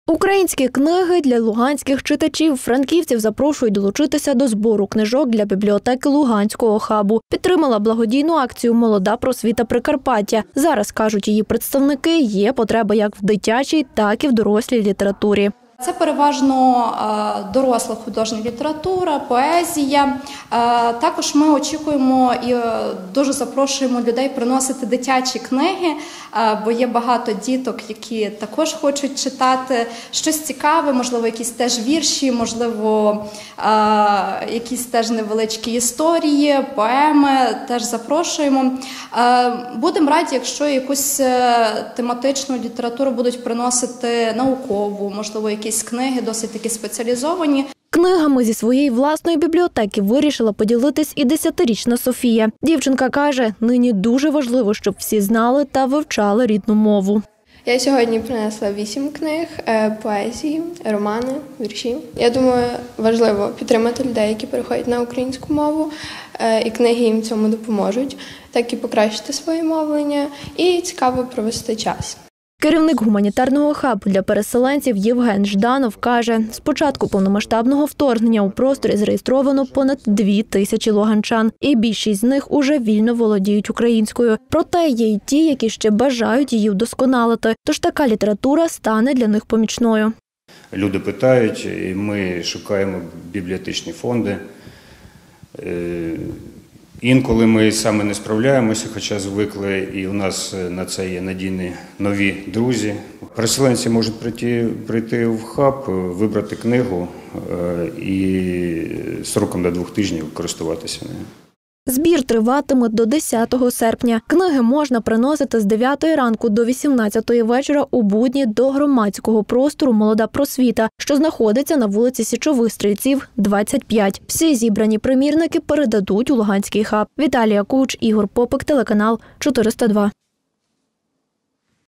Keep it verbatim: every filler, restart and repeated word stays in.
Українські книги для луганських читачів. Франківців запрошують долучитися до збору книжок для бібліотеки Луганського хабу. Підтримала благодійну акцію «Молода просвіта Прикарпаття». Зараз, кажуть її представники, є потреба як в дитячій, так і в дорослій літературі. Це переважно доросла художня література, поезія. Також ми очікуємо і дуже запрошуємо людей приносити дитячі книги, бо є багато діток, які також хочуть читати щось цікаве, можливо, якісь теж вірші, можливо, якісь теж невеличкі історії, поеми, теж запрошуємо. Будемо раді, якщо якусь тематичну літературу будуть приносити наукову, можливо, якісь книги досить таки спеціалізовані. Книгами зі своєї власної бібліотеки вирішила поділитись і десятирічна Софія. Дівчинка каже, нині дуже важливо, щоб всі знали та вивчали рідну мову. Я сьогодні принесла вісім книг, поезії, романи, вірші. Я думаю, важливо підтримати людей, які переходять на українську мову, і книги їм цьому допоможуть, так і покращити своє мовлення і цікаво провести час. Керівник гуманітарного хабу для переселенців Євген Жданов каже, з початку повномасштабного вторгнення у просторі зареєстровано понад дві тисячі луганчан, і більшість з них уже вільно володіють українською. Проте є й ті, які ще бажають її вдосконалити, тож така література стане для них помічною. Люди питають, і ми шукаємо бібліотечні фонди. Інколи ми саме не справляємося, хоча звикли, і у нас на це є надійні нові друзі. Переселенці можуть прийти, прийти в хаб, вибрати книгу і строком до двох тижнів користуватися нею. Збір триватиме до десятого серпня. Книги можна приносити з дев'ятої ранку до вісімнадцятої вечора у будні до громадського простору «Молода просвіта», що знаходиться на вулиці Січових Стрільців, двадцять п'ять. Всі зібрані примірники передадуть у Луганський хаб. Віталія Куч, Ігор Попик, телеканал чотириста два.